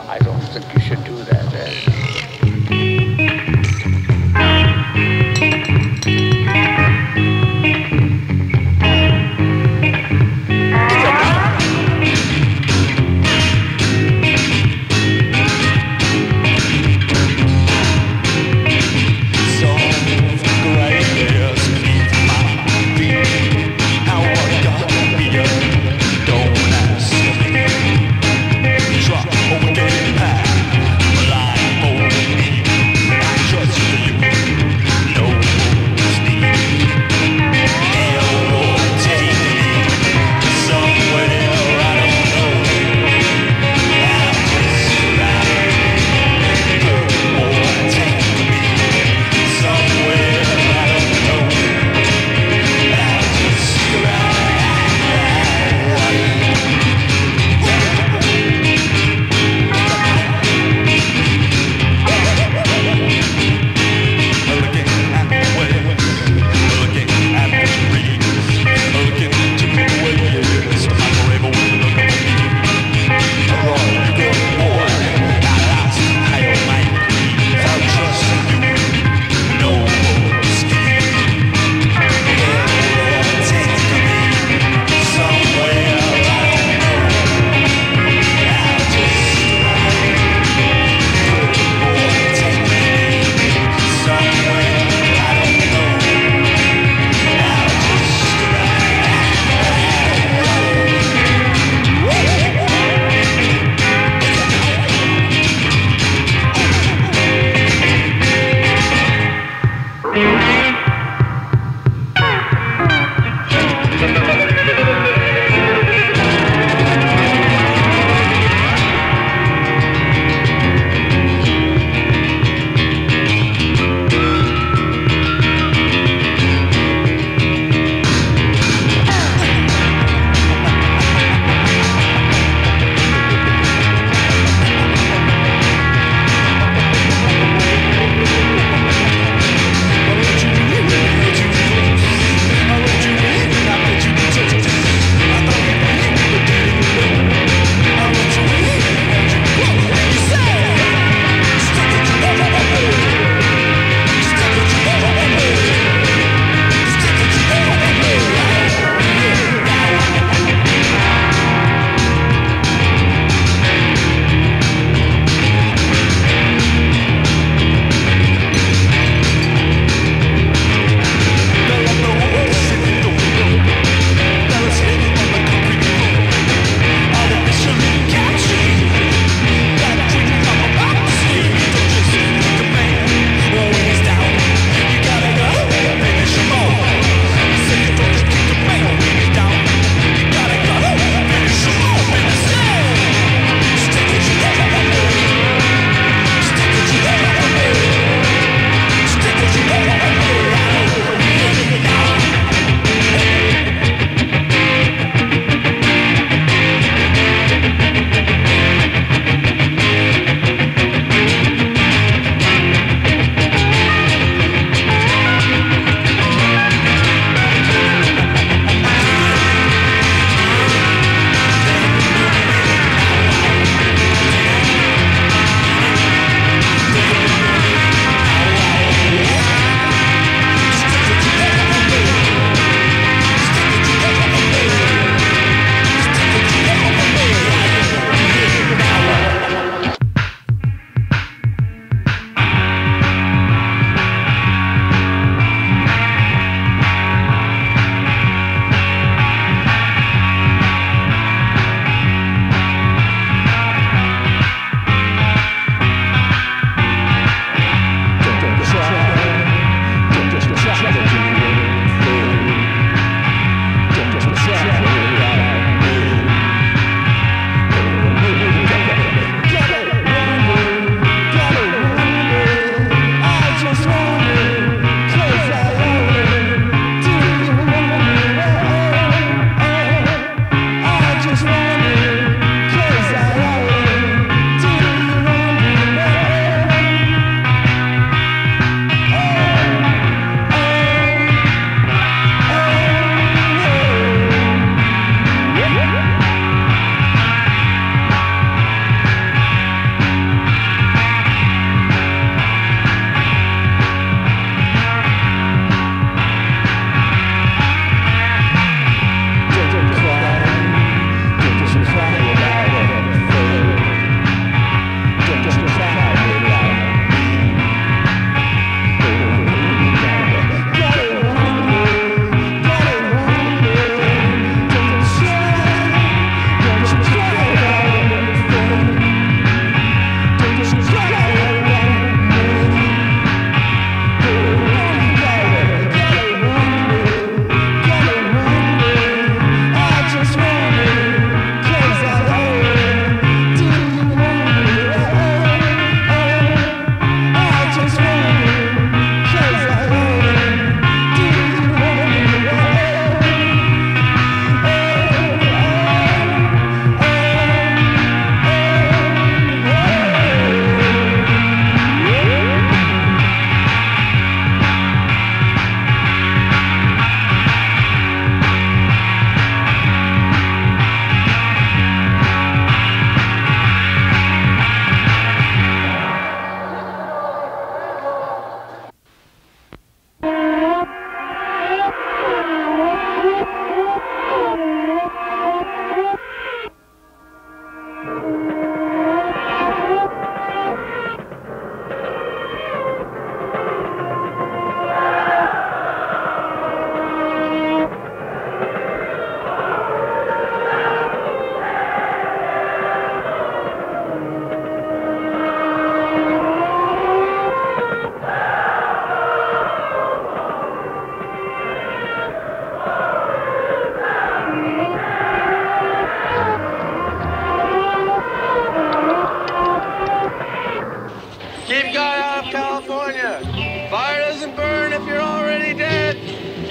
I don't think you should do that. Trot, over there, pack, line,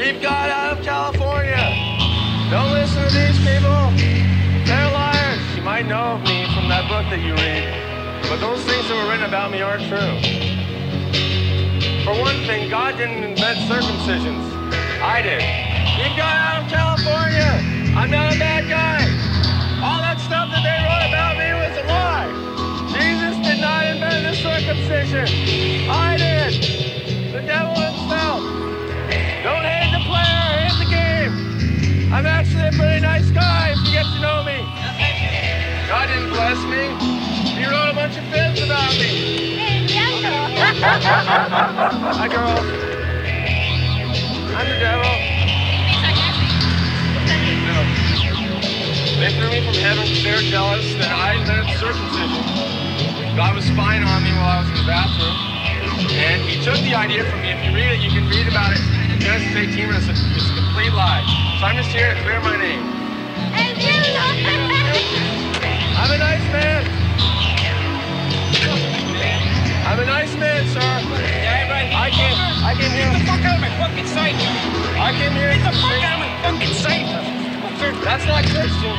Keep God out of California. Don't listen to these people. They're liars. You might know of me from that book that you read, but those things that were written about me aren't true. For one thing, God didn't invent circumcisions. I did. Keep God out of California. I'm not a bad guy. All that stuff that they wrote about me was a lie. Jesus did not invent the circumcision. I did. The devil himself. Don't hate the player, hate the game. I'm actually a pretty nice guy if you get to know me. God didn't bless me. He wrote a bunch of fibs about me. Hi, girls. I'm the devil. No. They threw me from heaven because they were jealous that I invented circumcision. God was spying on me while I was in the bathroom. And he took the idea from me. If you read it, you can read about it. Genesis 18, it's a complete lie. So I'm just here to clear my name. I'm a nice man. I'm a nice man, sir. Yeah, right. I came here. Get the fuck out of my fucking sight. I came here. Get the fuck out of my fucking sight. That's not Christian.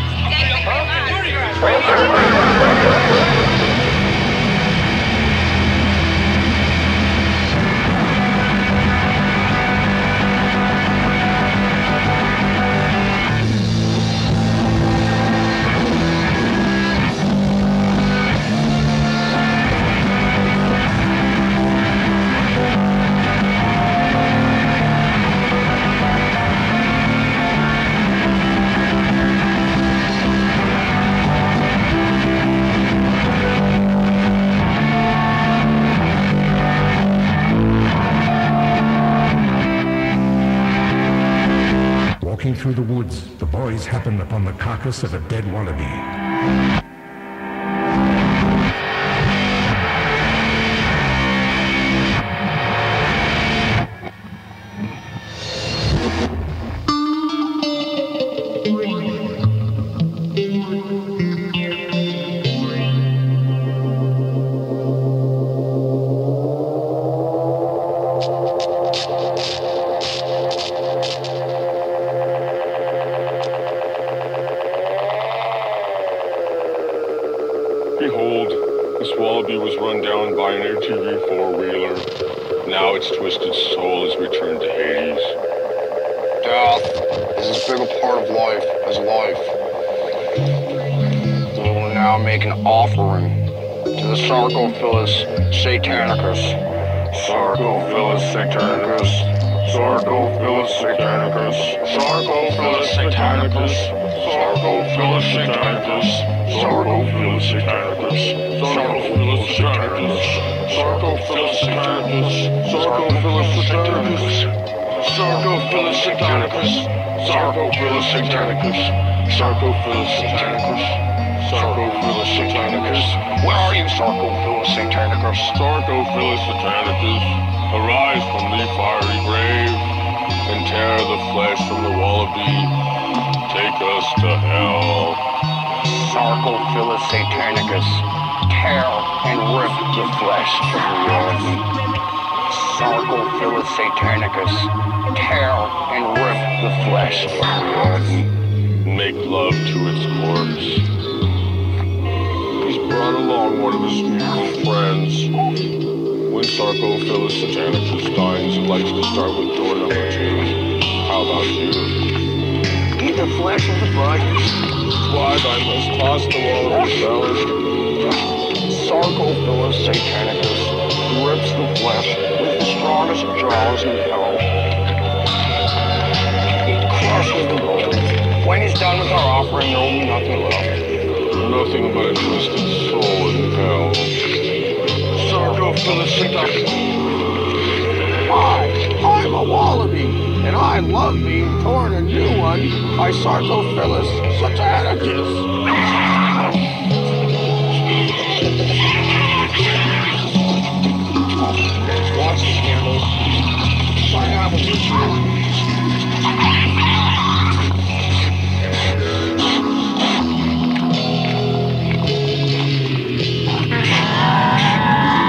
Walking through the woods, the boys happened upon the carcass of a dead wallaby. Behold, this wallaby was run down by an ATV four-wheeler. Now its twisted soul is returned to Hades. Death is as big a part of life as life. We will now make an offering to the Sarcophilus Satanicus. Sarcophilus Satanicus. Sarcophilus Satanicus. Sarcophilus Satanicus. Sarcophilus Satanicus. Sarcophilus Satanicus. Sarcophilus Satanicus. Sarcophilus Satanicus. Sarcophilus Satanicus. Sarcophilus Satanicus. Sarcophilus Satanicus. Sarcophilus Satanicus. Sarcophilus Satanicus. Where are you, Sarcophilus Satanicus? Sarcophilus Satanicus, arise from the fiery grave and tear the flesh from the wallaby. Take us to hell. Sarcophilus Satanicus, tear and rip the flesh from the wallaby. Sarcophilus Satanicus, tear and rip the flesh from the wallaby. Make love to its corpse. He's brought along one of his mutual friends. When Sarcophilus Satanicus dines, he likes to start with door number 2. How about you? Eat the flesh of the bodies. Why, I must toss the wallaby salad. Sarcophilus Satanicus rips the flesh with the strongest jaws in hell. He crushes the bones. When he's done with our offering, there will be nothing left. Nothing but a twisted soul in hell. Sarcophilus Satanicus. I'm a wallaby, and I love being torn a new one by Sarcophilus Satanicus. Watch the candles. Sign out with this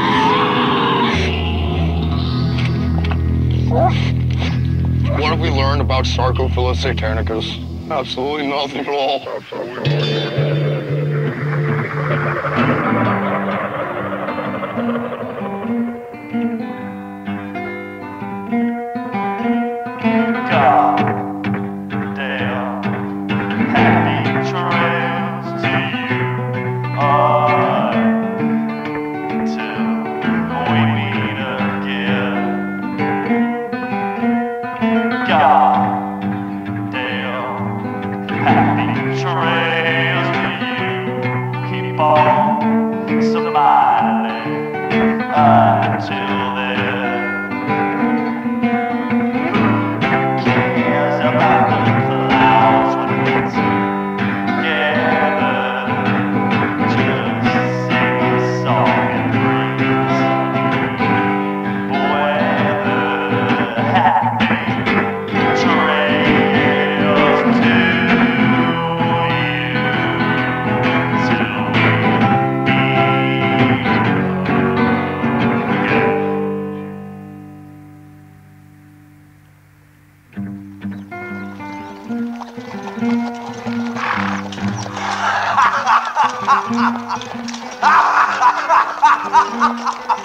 What have we learned about Sarcophilus satanicus. Absolutely nothing at all. Ha ha ha ha!